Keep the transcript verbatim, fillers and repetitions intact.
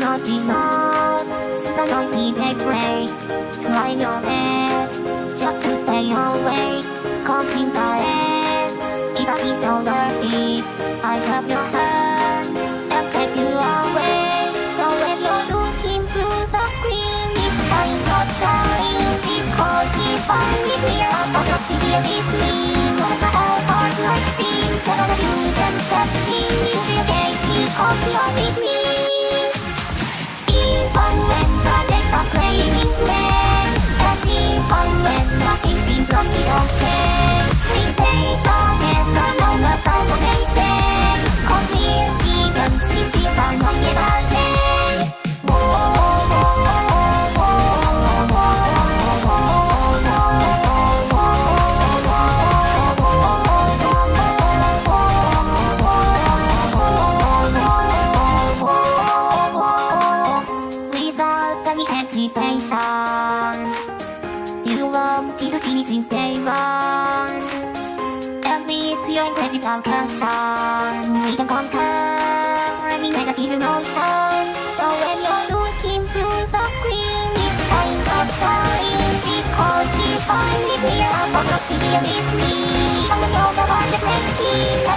nothing on. The noisy they play. Try your best just to stay away. Cause in the end, it is so dirty. I have your hand and take you away. So when you're looking through the screen, it's fine not sorry. Because if I'm with me, I'm not to be with me. What the whole part like scenes, I don't know you can succeed. You'll be okay because you're with me. Even when the days start playing in red, and even when nothing seems like it okay, please stay together no matter what they say. Cause here we can see people not yet are dead. You wanted to see me since day one, and with your incredible caution, we can conquer any negative emotion. So when you're looking through the screen, it's kind of sorry. Because if I'm with me, I'm not to be with me. I'm the one that's making